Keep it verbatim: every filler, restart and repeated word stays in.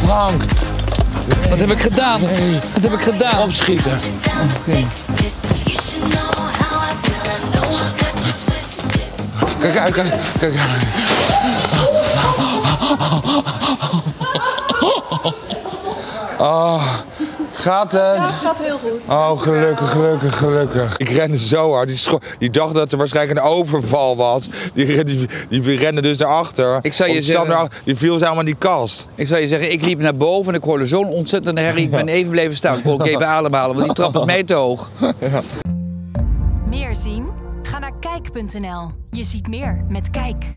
Frank. Wat heb ik gedaan? Nee. Wat heb ik gedaan? Opschieten. Okay. Kijk uit, kijk, kijk uit. Oh, gaat het? Ja, het gaat heel goed. Oh, gelukkig, gelukkig, gelukkig. Ik rende zo hard. Die, scho- die dacht dat er waarschijnlijk een overval was. Die, die, die rende dus naar achter. Ik zou je Of die zat zeggen- naar- Die viel helemaal in die kast. Ik zou je zeggen, ik liep naar boven en ik hoorde zo'n ontzettende herrie. Ik ben even blijven staan. Ik kon ook even ademhalen, want die trap is mij te hoog. Meer zien? Ga naar kijk punt n l. Je ziet meer met Kijk.